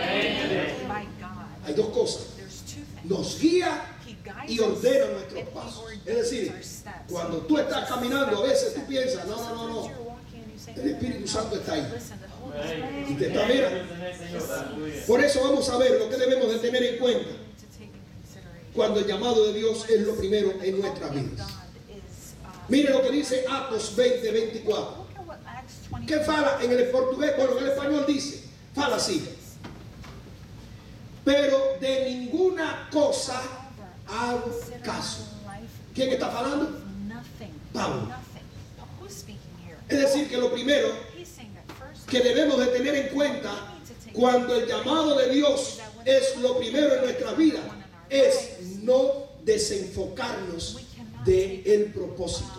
Hay dos cosas: nos guía y ordena nuestros pasos. Es decir, cuando tú estás caminando, a veces tú piensas: no, no, no, no, el Espíritu Santo está ahí y te está mirando. Por eso vamos a ver lo que debemos de tener en cuenta cuando el llamado de Dios es lo primero en nuestras vidas. Mire lo que dice Atos veinte, veinticuatro. ¿Qué fala en el portugués? Bueno, en el español dice, fala así: pero de ninguna cosa hago caso. ¿Quién está falando? Pablo. Es decir, que lo primero que debemos de tener en cuenta cuando el llamado de Dios es lo primero en nuestra vida es no desenfocarnos del propósito.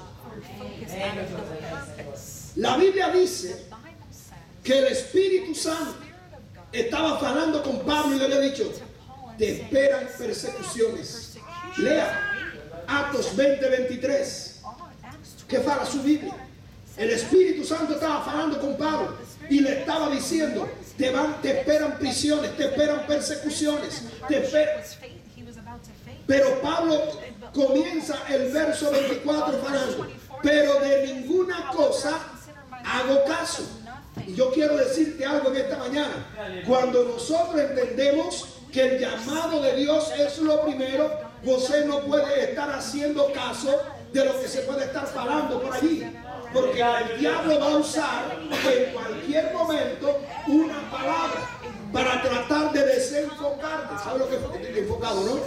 La Biblia dice que el Espíritu Santo estaba falando con Pablo y le había dicho: te esperan persecuciones. Lea Atos veinte, veintitrés. ¿Qué fala su Biblia? El Espíritu Santo estaba falando con Pablo y le estaba diciendo: te, van, te esperan prisiones, te esperan persecuciones, te esperan. Pero Pablo comienza el verso veinticuatro falando: pero de ninguna cosa hago caso. Y yo quiero decirte algo en esta mañana. Cuando nosotros entendemos que el llamado de Dios es lo primero, José no puede estar haciendo caso de lo que se puede estar falando por allí. Porque el diablo va a usar en cualquier momento una palabra para tratar de desenfocarte. ¿Sabe lo que es enfocado, no?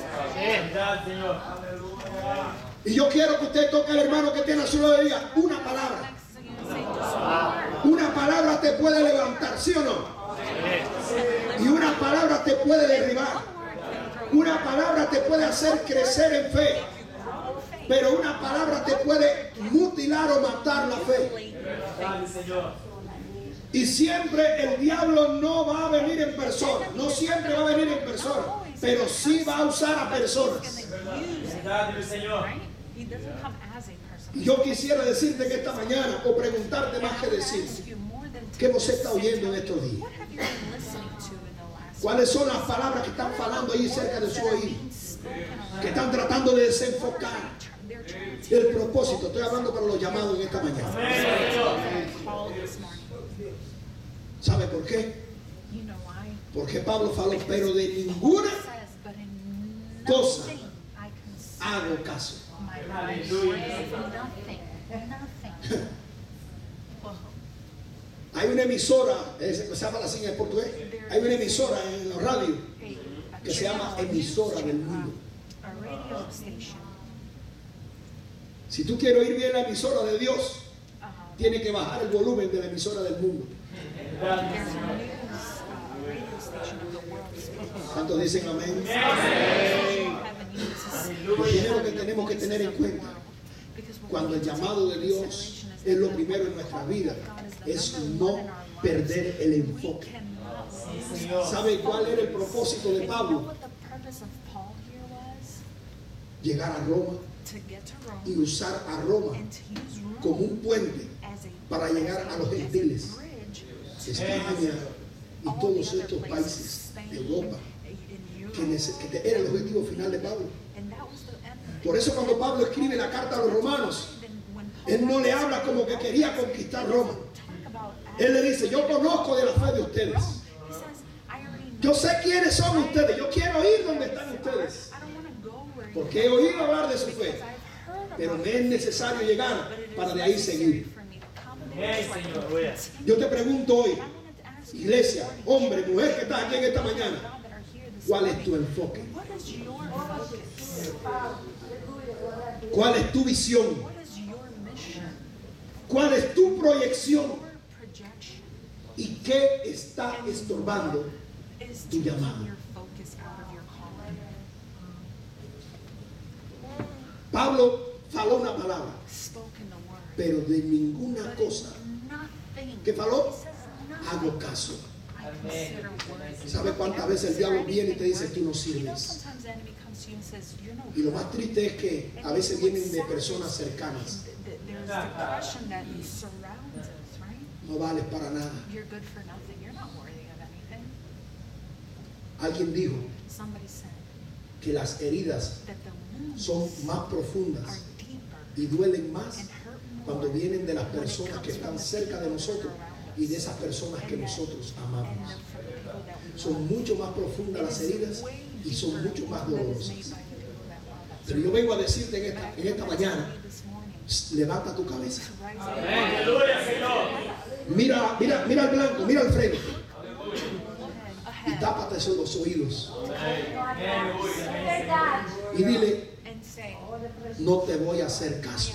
Y yo quiero que usted toque al hermano que tiene a su lado y diga: una palabra. Una palabra te puede levantar, ¿sí o no? Y una palabra te puede derribar. Una palabra te puede hacer crecer en fe. Pero una palabra te puede mutilar o matar la fe. Y siempre el diablo no va a venir en persona. No siempre va a venir en persona. Pero sí va a usar a personas. Y yo quisiera decirte que esta mañana, o preguntarte más que decir, ¿qué hemos estado oyendo en estos días? ¿Cuáles son las palabras que están falando ahí cerca de su oído? Que están tratando de desenfocar el propósito. Estoy hablando para los llamados en esta mañana. ¿Sabe por qué? Porque Pablo faló, pero de ninguna says, but in cosa nothing I consider hago caso. my Aleluya. life. Nothing. Nothing. Whoa. Hay una emisora, se llama así en portugués, hay una emisora en la radio A- a que se llama channel, Emisora del Mundo. a radio station. Si tú quieres oír bien la emisora de Dios, Uh, tienes que bajar el volumen de la emisora del mundo. Gracias, there's a Señor. news uh, radio station of the world. ¿Cuántos dicen amén? Lo primero que tenemos que tener en cuenta cuando el llamado de Dios es lo primero en nuestra vida es no perder el enfoque. Sí, Señor. ¿Sabe cuál era el propósito de Pablo? Llegar a Roma y usar a Roma como un puente para llegar a los gentiles, España y todos estos países de Europa, que, nece- que era el objetivo final de Pablo. Por eso cuando Pablo escribe la carta a los romanos, él no le habla como que quería conquistar Roma. Él le dice, yo conozco de la fe de ustedes. Yo sé quiénes son ustedes. Yo quiero ir donde están ustedes. Porque he oído hablar de su fe. Pero me es necesario llegar para de ahí seguir. Amén, Señor. Aleluya. Yo te pregunto hoy, iglesia, hombre, mujer que estás aquí en esta mañana, ¿cuál es tu enfoque? ¿Cuál es tu visión? ¿Cuál es tu proyección? ¿Y qué está estorbando tu llamado? Pablo faló una palabra, pero de ninguna cosa que faló hago caso. ¿Sabe cuántas veces el diablo viene y te dice tú no sirves? Y lo más triste es que a veces vienen de personas cercanas. No vales para nada. Alguien dijo que las heridas son más profundas y duelen más cuando vienen de las personas que están cerca de nosotros y de esas personas que nosotros amamos. Son mucho más profundas las heridas y son mucho más dolorosas. Pero yo vengo a decirte en esta, en esta mañana, levanta tu cabeza. Amén. Aleluya, Señor. Mira, mira, mira al blanco, mira al frente. Y tápate esos los oídos. Y dile, no te voy a hacer caso.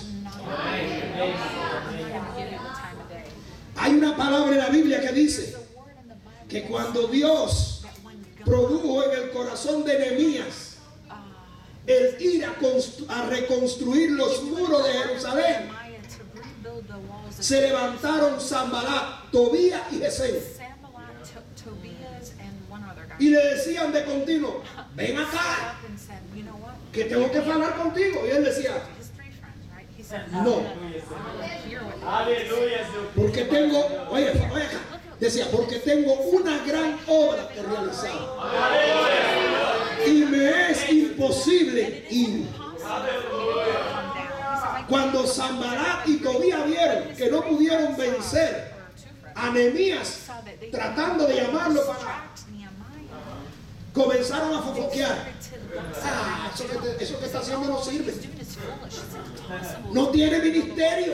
Hay una palabra en la Biblia que dice que cuando Dios produjo en el corazón de Nehemías el ir a, constru- a reconstruir los muros de Jerusalén, se levantaron Sanbalat, Tobías y Gesem y le decían de continuo, ven acá, que tengo que hablar contigo. Y él decía, no, Aleluya, Señor. porque tengo, oye, oye acá, decía, porque tengo una gran obra que realizar y me es imposible ir. Cuando Sanbalat y Tobías vieron que no pudieron vencer a Nehemías tratando de llamarlo para, comenzaron a fofoquear. Ah, eso que, te- eso que está haciendo no sirve. No tiene ministerio.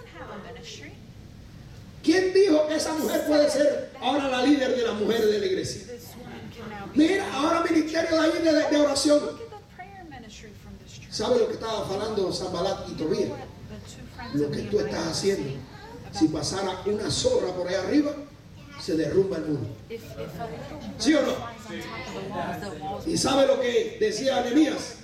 ¿Quién dijo que esa mujer puede ser ahora la líder de las mujeres de la iglesia? Mira, ahora ministerio de ahí de, de oración. ¿Sabe lo que estaba falando Sanbalat y Tobías? Lo que tú estás haciendo. Si pasara una zorra por ahí arriba, se derrumba el muro. ¿Sí o no? ¿Y sabe lo que decía Nehemías?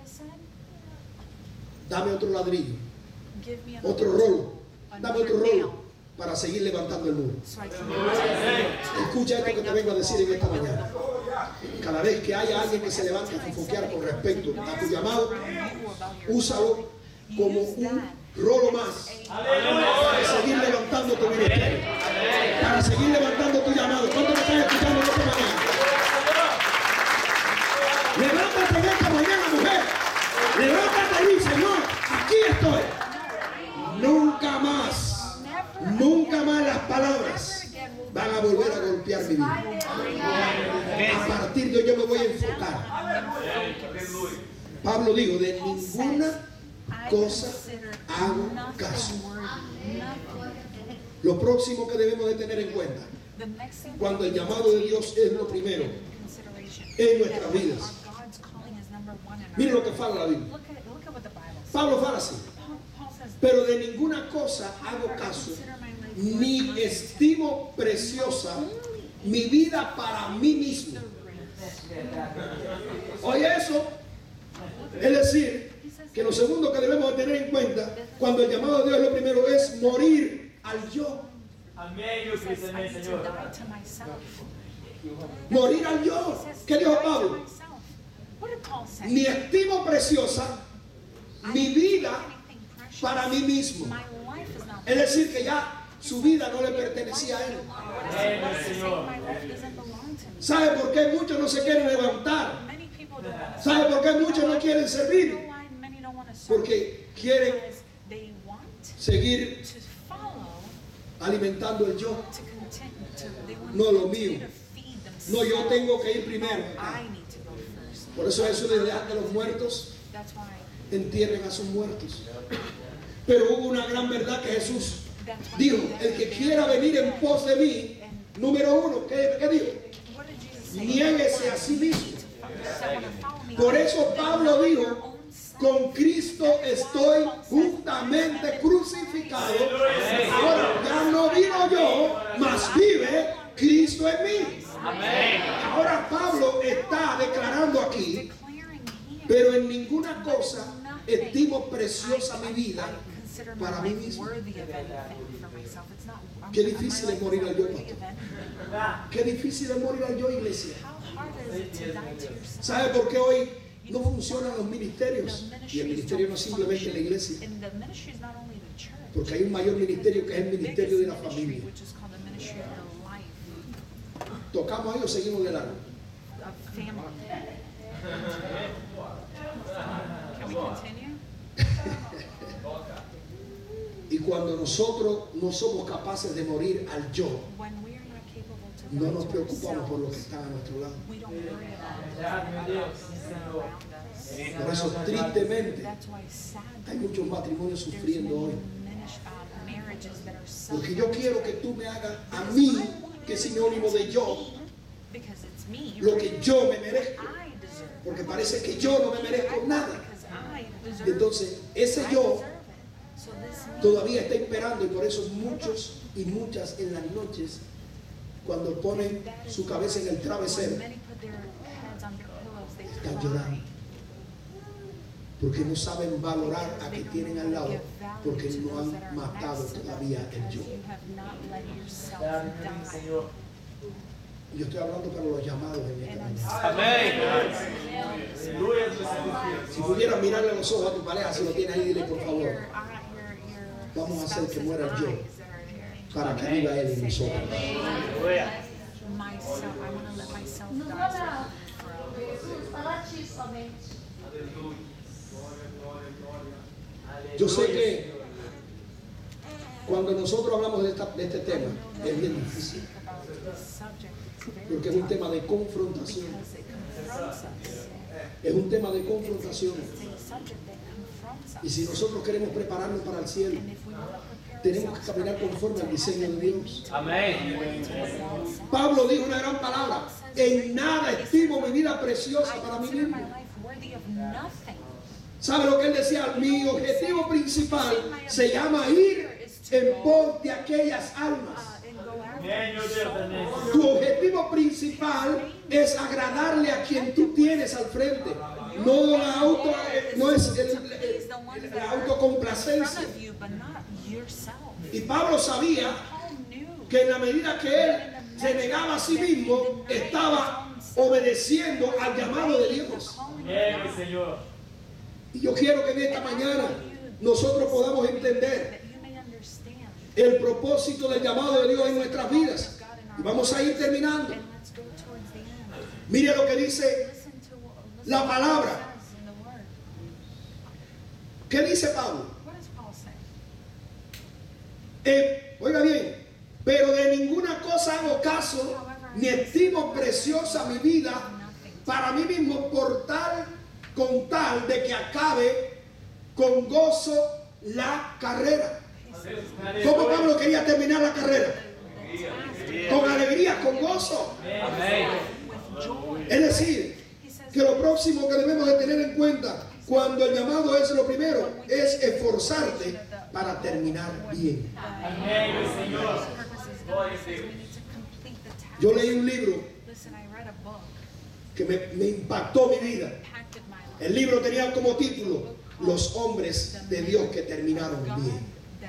Dame otro ladrillo, otro rolo, dame otro rolo para seguir levantando el muro. Escucha esto que te vengo a decir en esta mañana. Cada vez que haya alguien que se levante a fofoquear con respecto a tu llamado, úsalo como un rolo más para seguir levantando tu ministerio, para seguir levantando tu llamado. ¿Cuánto me estás escuchando en esta mañana? Levántate en esta mañana, mujer. Levántate y di, Señor, aquí estoy. Nunca más, nunca más las palabras van a volver a golpear mi vida. Pablo dijo, de Paul ninguna says, I cosa consider hago caso. nothing worthy, nothing. Lo próximo que debemos de tener en cuenta, The next thing cuando el we need to llamado de take Dios es lo primero into consideration, en nuestras that vidas. our God's calling is number one in our Miren lo que lives. fala la Biblia. Look at, look at what the Bible says. Pablo fala así, Paul, Paul says, pero de ninguna cosa hago "I caso, consider my life ni worth nothing, estimo preciosa mi vida para mí mismo. Oye eso, es decir, que lo segundo que debemos de tener en cuenta cuando el llamado de Dios es lo primero es morir al yo. Amén, Dios says, Cristo, I amén, need to Señor. die to myself." Morir al He yo. says, ¿Qué "Die dijo to Pablo? myself." What did Paul say? Ni estimo preciosa mi vida Anything precious. para mí mismo. My life is not Es decir, que ya su vida no le pertenecía a él. Amén, What is it Señor. saying? My life doesn't belong to me. ¿Sabe por qué muchos no se quieren levantar? Many people don't want to ¿Sabe por qué muchos no quieren You servir? know why many don't want to serve? Porque quieren Because they want seguir to follow, alimentando el yo. to continue to, they want No, to lo continue mío. to feed themselves. No, yo tengo que ir primero. I need to go first. Por eso Jesús le deja que los muertos That's why. entierren a sus muertos. Pero hubo una gran verdad que Jesús dijo, el que quiera venir en pos de mí, número uno, ¿qué, qué dijo? What did Jesus say? Niéguese a sí mismo. So when I follow me, Por eso Pablo your dijo, own self. con Cristo estoy juntamente crucificado. Ahora ya no vivo yo, mas vive Cristo en mí. Amén. Ahora Pablo está declarando aquí, Declaring here, pero en ninguna cosa estimo preciosa mi vida consider my para mí life mismo. worthy of anything for myself. It's not. I'm- Qué my difícil life es morir is al not yo, worthy pastor. of anything. Qué difícil es morir al yo, iglesia. How hard is it to die to yourself? ¿Sabe por qué hoy no funcionan los ministerios? Y el ministerio no es simplemente la iglesia, And the ministry is not only the church. porque hay un mayor ministerio que es el The ministerio de la biggest ministry, familia. which is called the ministry of the life ¿Tocamos ahí o seguimos de largo? of family. Can we continue? Y cuando nosotros no somos capaces de morir al yo, When we are not capable to no die nos to preocupamos por lo que ourselves, está a nuestro lado. we don't worry about Gracias, the Dios. things that are around us. Por eso, tristemente, That's why sadly, hay muchos matrimonios there's sufriendo many hoy. minish- uh, marriages that are Porque suffering. yo quiero que tú me hagas a mí, que es sinónimo de yo, Because it's me. lo que yo me merezco. I deserve. Porque parece que yo no me merezco nada. Because I Y deserve. entonces, ese I yo deserve it. So this me, todavía está esperando, y por eso muchos y muchas en las noches, cuando ponen that is su cabeza en el when travesero, many put their heads on their pillows, they están cry. llorando. Porque no saben valorar a que tienen al lado, porque no han matado todavía el yo. You have not let yourself Gracias, die. Señor. Yo estoy hablando para los llamados en esta And I'm mañana. Amén. sorry. Aleluya, Dios Cristo. Si pudieras mirarle a los ojos a tu pareja, si lo tienes ahí, dile por Look at favor, your- your- your vamos a hacer que spouse's muera el yo, eyes that are there. para que viva él en nosotros. Aleluya. Myself, I want to let myself die so I can grow. Yo sé que cuando nosotros hablamos de, esta- de este tema, es bien difícil, About this subject, it's very porque es un tema de confrontación. because it confronts us. Es un tema de confrontación. It's a subject that confronts us. Y si nosotros queremos prepararnos para el cielo, And if we want to prepare tenemos que ourselves caminar for conforme al heaven, diseño de Dios. Amén. according to what God says, Pablo dijo una gran palabra: en nada estimo mi vida preciosa I para mí consider my mismo. life worthy of nothing. ¿Sabe lo que él decía? Mi objetivo principal se llama ir en pos de aquellas almas. Uh, and go after Amén, Dios mío, amén. Tu objetivo principal es agradarle a quien tú tienes al frente. No la auto, eh, no es el, el- el- la in autocomplacencia. front of you, but not yourself. Y Pablo sabía Paul knew que en la medida que él se negaba a sí mismo, estaba obedeciendo al llamado de Dios. Amén, mi Señor. Y yo quiero que en esta mañana nosotros podamos entender that you may understand. el propósito del llamado de Dios en nuestras vidas. Y vamos a ir terminando. And let's go towards the end. Mire lo que dice Listen to what listen la to what palabra. it says in the word. ¿Qué dice Pablo? What does Paul say? Eh, oiga bien, pero de ninguna cosa hago caso, ni estimo preciosa mi vida para mí mismo por tal con tal de que acabe con gozo la carrera. ¿Cómo Pablo quería terminar la carrera? Con alegría, con gozo. Es decir, que lo próximo que debemos de tener en cuenta cuando el llamado es lo primero, es esforzarte para terminar bien. Yo leí un libro que me, me impactó mi vida. El libro tenía como título Los hombres de Dios que terminaron bien.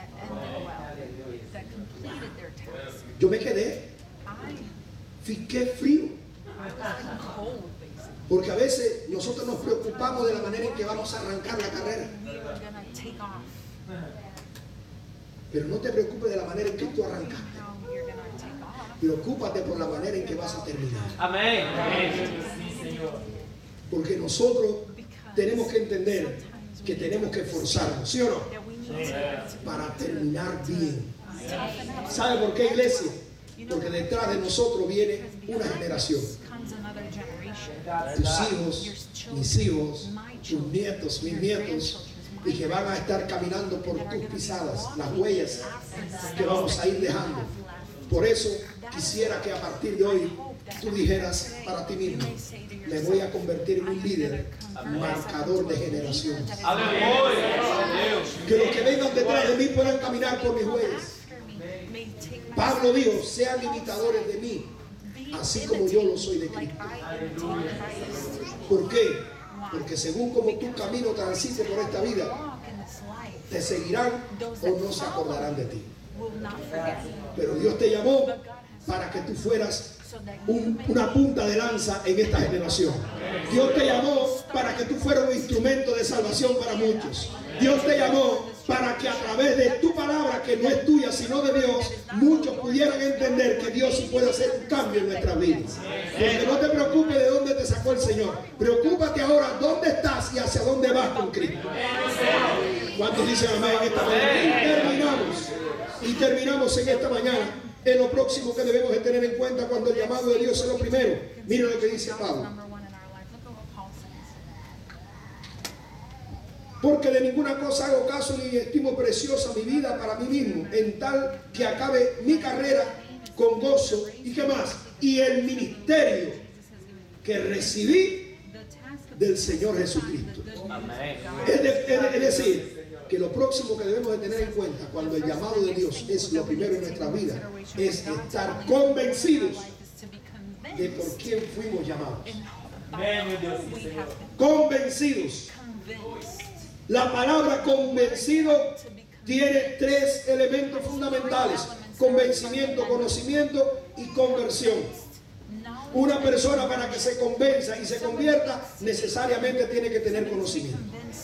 Yo me quedé, fiqué frío. Porque a veces nosotros nos preocupamos de la manera en que vamos a arrancar la carrera. Pero no te preocupes de la manera en que tú arrancaste. Preocúpate por la manera en que vas a terminar. Amén. Porque nosotros tenemos que entender que tenemos que esforzarnos, ¿sí o no? Para terminar bien. ¿Sabe por qué, iglesia? Porque detrás de nosotros viene una generación. Tus hijos, mis hijos, tus nietos, mis nietos, y que van a estar caminando por tus pisadas, las huellas que vamos a ir dejando. Por eso quisiera que a partir de hoy tú dijeras para ti mismo: me voy a convertir en un líder marcador de generaciones. Que los que vengan detrás de mí puedan caminar por mis huellas. Pablo dijo: sean imitadores de mí, así como yo lo soy de Cristo. ¿Por qué? Porque según como tu camino transite por esta vida, te seguirán o no se acordarán de ti. Pero Dios te llamó para que tú fueras un, una punta de lanza en esta generación. Dios te llamó para que tú fueras un instrumento de salvación para muchos. Dios te llamó para que a través de tu palabra, que no es tuya sino de Dios, muchos pudieran entender que Dios sí puede hacer un cambio en nuestras vidas. Porque no te preocupes de dónde te sacó el Señor. Preocúpate ahora dónde estás y hacia dónde vas con Cristo. ¿Cuántos dicen amén en esta mañana? Y terminamos. Y terminamos en esta mañana en lo próximo que debemos de tener en cuenta cuando el llamado de Dios es lo primero. Mira lo que dice Pablo. Porque de ninguna cosa hago caso ni estimo preciosa mi vida para mí mismo, en tal que acabe mi carrera con gozo. ¿Y qué más? Y el ministerio que recibí del Señor Jesucristo. Es, de, es, es decir, que lo próximo que debemos de tener en cuenta cuando el llamado de Dios es lo primero en nuestra vida, es estar convencidos de por quién fuimos llamados. Convencidos. La palabra convencido tiene tres elementos fundamentales: convencimiento, conocimiento y conversión. Una persona, para que se convenza y se convierta, necesariamente tiene que tener conocimiento.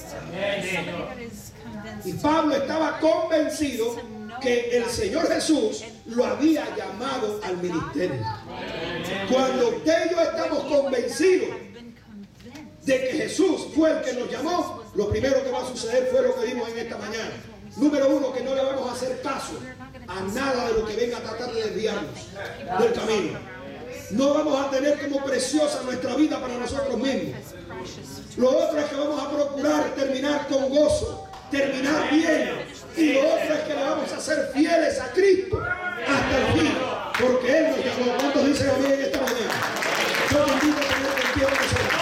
Y Pablo estaba convencido que el Señor Jesús lo había llamado al ministerio. Cuando usted y yo estamos convencidos de que Jesús fue el que nos llamó, lo primero que va a suceder fue lo que vimos en esta mañana. Número uno, que no le vamos a hacer caso a nada de lo que venga a tratar de desviarnos del camino. No vamos a tener como preciosa nuestra vida para nosotros mismos. Lo otro es que vamos a procurar terminar con gozo, terminar bien. Y lo otro es que le vamos a ser fieles a Cristo hasta el fin, porque Él nos llamó. ¿Cuántos dicen amén en esta mañana? Yo te invito a tener el tiempo de ser.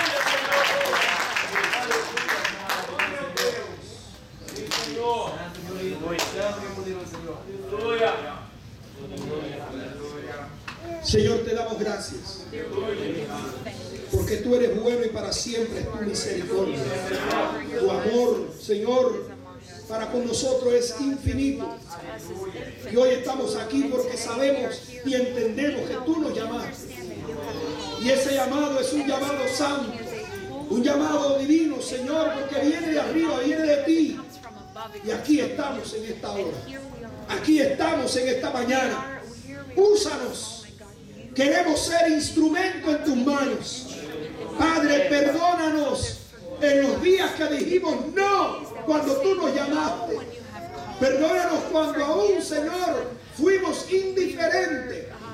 Señor, te damos gracias porque tú eres bueno y para siempre es tu misericordia. Tu amor, Señor, para con nosotros es infinito. Y hoy estamos aquí porque sabemos y entendemos que tú nos llamaste. Y ese llamado es un llamado santo, un llamado divino, Señor, porque viene de arriba, viene de ti. Y aquí estamos en esta hora. Aquí estamos en esta mañana. Úsanos. Queremos ser instrumento en tus manos. Padre, perdónanos en los días que dijimos no cuando tú nos llamaste. Perdónanos cuando aún, Señor, fuimos indiferentes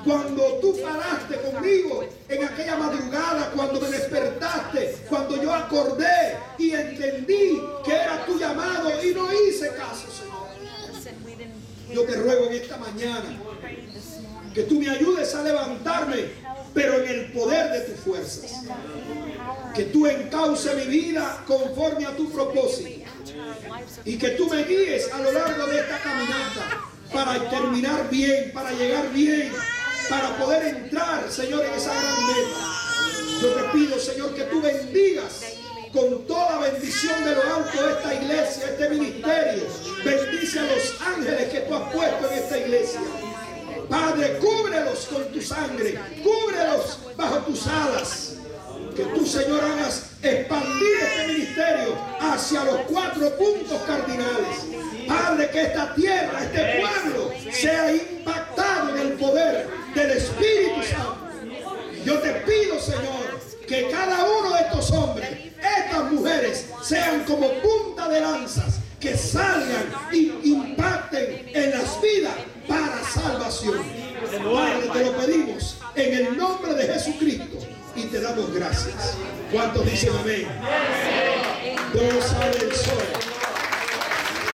Cuando tú paraste conmigo en aquella madrugada, cuando me despertaste, cuando yo acordé y entendí que era tu llamado y no hice caso, Señor. Yo te ruego en esta mañana que tú me ayudes a levantarme, pero en el poder de tus fuerzas. Que tú encauce mi vida conforme a tu propósito. Y que tú me guíes a lo largo de esta caminata para terminar bien, para llegar bien, para poder entrar, Señor, en esa gran meta. Yo te pido, Señor, que tú bendigas con toda bendición de lo alto esta iglesia, este ministerio. Bendice a los ángeles que tú has puesto en esta iglesia. Padre, cúbrelos con tu sangre, cúbrelos bajo tus alas. Que tú, Señor, hagas expandir este ministerio hacia los cuatro puntos cardinales. Padre, que esta tierra, este pueblo, sea impactado en el poder del Espíritu Santo. Yo te pido, Señor, que cada uno de estos hombres, estas mujeres, sean como punta de lanzas, que salgan y impacten en las vidas para salvación. Padre, te lo pedimos en el nombre de Jesucristo y te damos gracias. ¿Cuántos dicen amén? Dios sabe el sol.